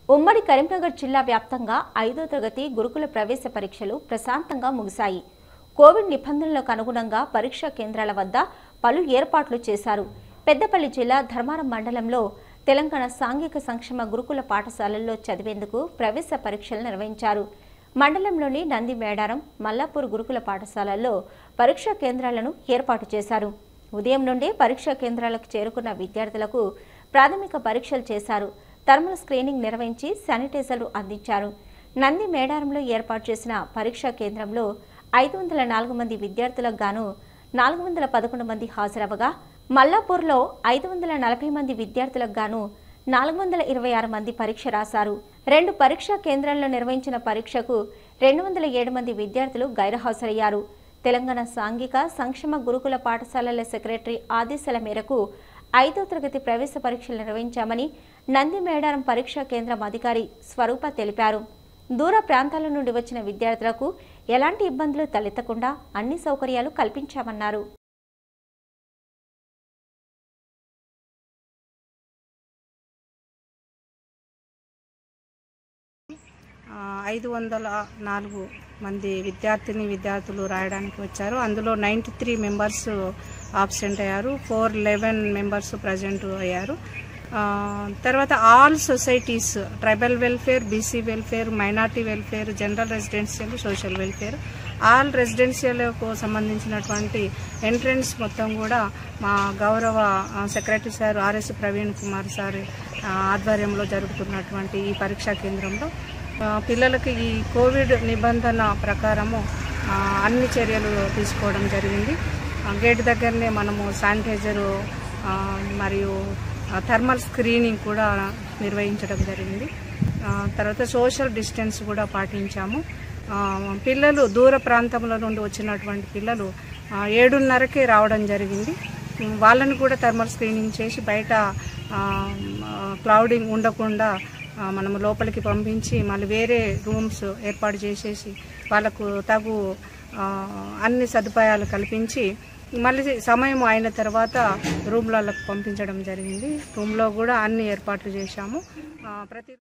ఉమ్మడి కరీంనగర్ జిల్లా వ్యాప్తంగా 5వ తరగతి గురుకుల ప్రవేశ పరీక్షలు ప్రశాంతంగా ముగిశాయి. కోవిడ్ నిబంధనలకు అనుగుణంగా పరీక్షా కేంద్రాల వద్ద పలు ఏర్పాట్లు చేశారు. పెద్దపల్లి జిల్లా ధర్మారం మండలంలో తెలంగాణ సాంఘిక సంక్షేమ గురుకుల పాఠశాలల్లో చదివేందుకు ప్రవేశ పరీక్షలు నిర్వహించారు. మండలంలోని నంది మేడారం, మల్లాపూర్ గురుకుల పాఠశాలల్లో పరీక్షా కేంద్రాలను ఏర్పాటు చేశారు. ఉదయం నుండి పరీక్షా కేంద్రాలకు చేరుకున్న విద్యార్థులకు ప్రాథమిక పరీక్షలు చేశారు. థర్మల్ స్క్రీనింగ్ నిర్వహించి శానిటైజర్లు అందించారు. నంది మేడారంలో ఏర్పాటు చేసిన పరీక్షా కేంద్రంలో 504 మంది విద్యార్థులకు గాను 411 మంది హాజరవగా, మల్లాపూర్లో 540 మంది విద్యార్థులకు గాను 426 మంది పరీక్ష రాశారు. 2 పరీక్షా కేంద్రాల్లో నిర్వహించిన పరీక్షకు 207 మంది విద్యార్థులు గైర్హాజరయ్యారు. తెలంగాణ సాంఘిక సంక్షేమ గురుకుల పాఠశాలల సెక్రటరీ ఆదేశాల మేరకు 5వ తరగతి ప్రవేశ పరీక్షలు నిర్వహించామని నంది మేడారం పరీక్షా కేంద్రం అధికారి స్వరూప తెలిపారు. దూర ప్రాంతాల నుండి వచ్చిన విద్యార్థులకు ఎలాంటి ఇబ్బందులు తలెత్తకుండా అన్ని సౌకర్యాలు కల్పించామన్నారు. ఐదు 504 మంది విద్యార్థులు రాయడానికి వచ్చారు. అందులో 93 మెంబర్స్ ఆబ్సెంట్ అయ్యారు, 411 మెంబర్స్ ప్రజెంట్ అయ్యారు. తర్వాత all societies, tribal welfare, BC welfare, minority welfare, general residential, social welfare, all రెసిడెన్షియల్కు సంబంధించినటువంటి ఎంట్రన్స్ మొత్తం కూడా మా గౌరవ secretary sir RS Praveen Kumar sir ఆధ్వర్యంలో జరుగుతున్నటువంటి ఈ పరీక్షా కేంద్రంలో పిల్లలకి ఈ కోవిడ్ నిబంధన ప్రకారము అన్ని చర్యలు తీసుకోవడం జరిగింది. గేట్ దగ్గరనే మనము శానిటైజరు మరియు థర్మల్ స్క్రీనింగ్ కూడా నిర్వహించడం జరిగింది. తర్వాత సోషల్ డిస్టెన్స్ కూడా పాటించాము. పిల్లలు దూర ప్రాంతంలో నుండి వచ్చినటువంటి పిల్లలు 7:30కే రావడం జరిగింది. వాళ్ళని కూడా థర్మల్ స్క్రీనింగ్ చేసి బయట క్లౌడింగ్ ఉండకుండా మనము లోపలికి పంపించి మళ్ళీ వేరే రూమ్స్ ఏర్పాటు చేసేసి వాళ్ళకు తగు అన్ని సదుపాయాలు కల్పించి మళ్ళీ సమయం అయిన తర్వాత రూమ్లకు పంపించడం జరిగింది. రూమ్లో కూడా అన్ని ఏర్పాట్లు చేశాము. ప్రతి